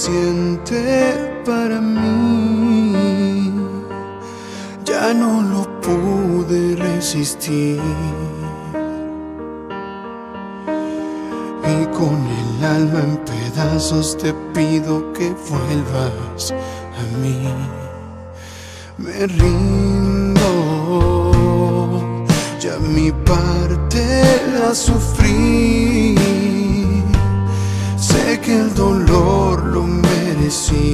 suficiente para mí. Ya no lo pude resistir. Y con el alma en pedazos te pido que vuelvas a mí. Me rindo, ya mi parte la sufrí. Sé que el dolor lo merecí.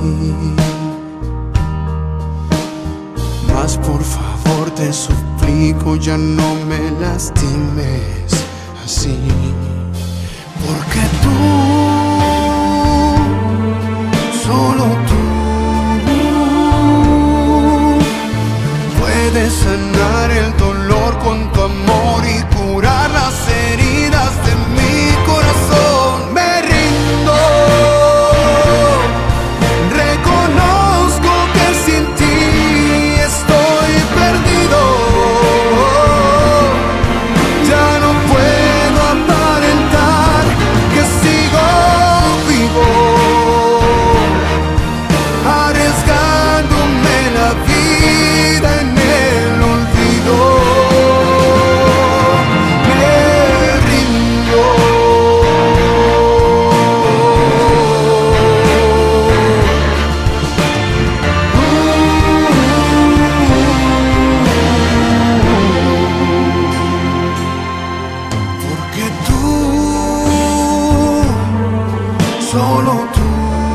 Mas por favor te suplico, ya no me lastimes así. Porque tú, solo tú, puedes sanar el dolor con tu amor y curar las heridas de mi corazón. Me rindo, reconozco que sin ti estoy perdido. Ya no puedo aparentar que sigo vivo, arriesgándome la vida en el olvido. Me rindo. Porque tú, solo tú,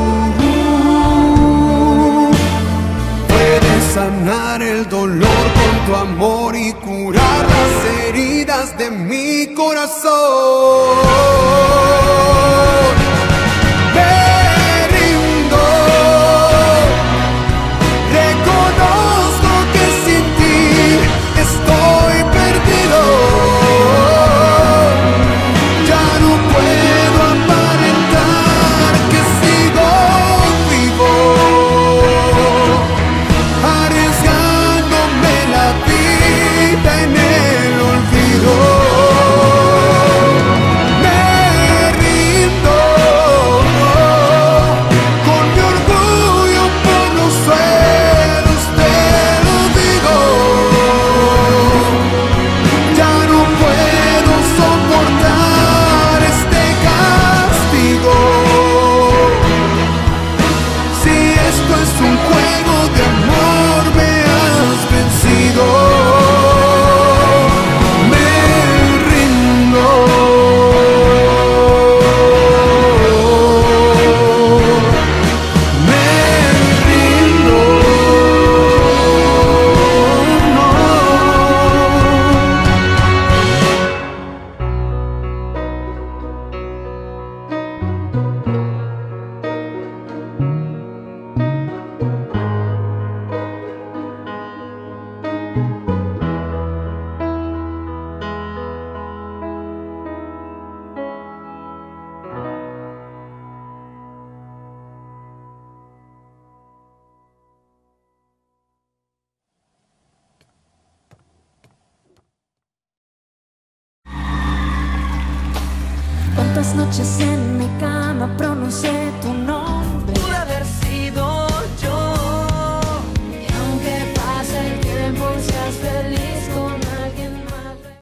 puedes sanar el dolor con tu amor y curar las heridas de mi corazón. Me rindo, reconozco que sin ti estoy perdido. Ya no puedo aparentar que sigo vivo, arriesgándome la vida en el olvido. Me rindo, con mi orgullo por los suelos te lo digo. Ya no puedo soportar este castigo. Si esto es un juego de amor, me has vencido. Me rindo. Me rindo. No. Cuántas noches en mi cama pronuncié tu nombre.